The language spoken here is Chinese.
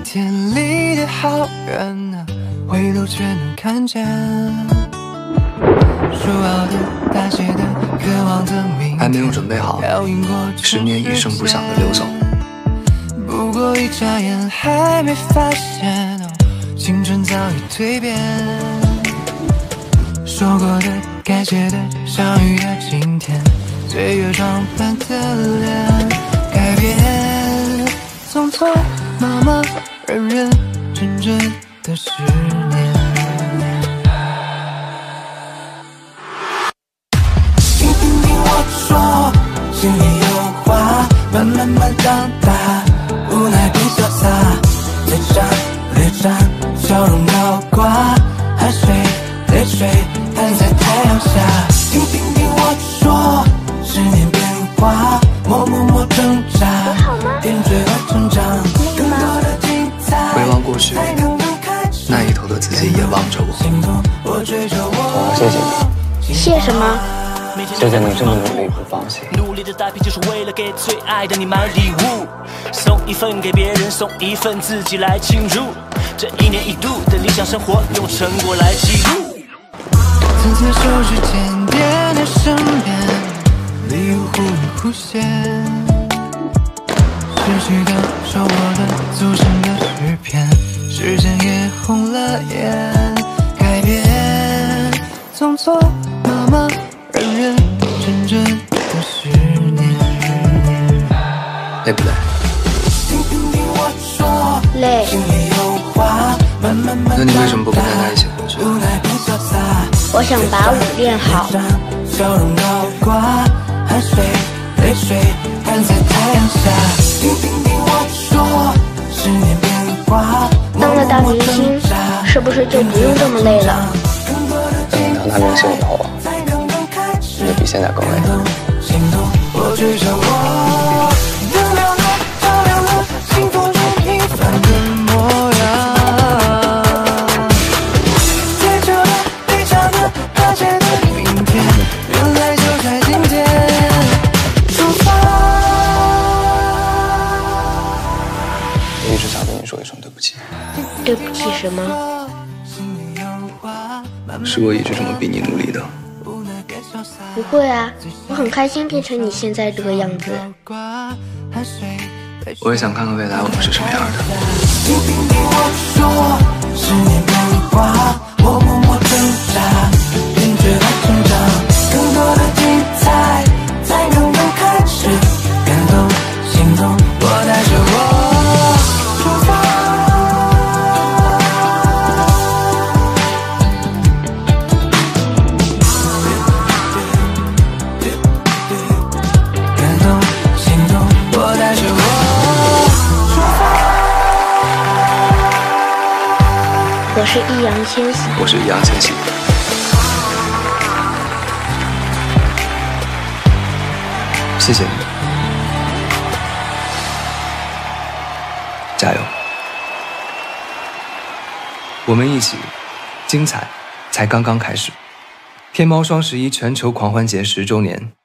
天里的好人啊，回头却能看见说好的大写的渴望的明天， 还没有准备好，10年一声不响的溜走。 不过一眨眼，还没发现青春早已蜕变。说过的该谢的相遇的今天，岁月装扮的脸改变，匆匆忙忙，认认真真的10年。听听我说，心里有话，慢慢长大，无奈变潇洒，略长略长，笑容高挂，汗水泪水摊在太阳下。听我说，10年变化，默挣扎，点缀了成长，更多的精彩。 回望过去，那一头的自己也望着我。 我要谢谢你。 谢什么？ 谢谢你这么努力不放弃。 努力的打拼就是为了给最爱的你买礼物，送一份给别人，送一份自己来庆祝。这1年1度的理想生活，用成果来记录。 层层手指间点的身边，礼物忽隐忽现，失去的、收获的、组成的诗篇，时间也红了眼，改变，匆匆忙忙，认认真真的10年。 累不累？ 累。 那你为什么不跟大家一起回去？ 我想把舞练好。 笑容高挂，汗水泪水摊在太阳下。听我说，10年变化。 当了大明星，是不是就不用这么累了？ 等你当大明星以后，你就比现在更累。 我追上我，亮亮了，照亮了幸福中平凡的模样。追求的、理想的、和谐的明天，原来就在今天。出发。 我一直想跟你说一声对不起。 对不起什么？ 是我一直这么逼你努力的。 不会啊，我很开心变成你现在这个样子。 我也想看看未来我们是什么样的。 听我说，10年变化，默挣扎，点缀了成长，更多的精彩才刚刚开始，感动心动，我带着我出发。感动心动，我带着我出发。 我是易烊千玺。 我是易烊千玺。谢谢你，加油！我们一起，精彩才刚刚开始。天猫双11全球狂欢节10周年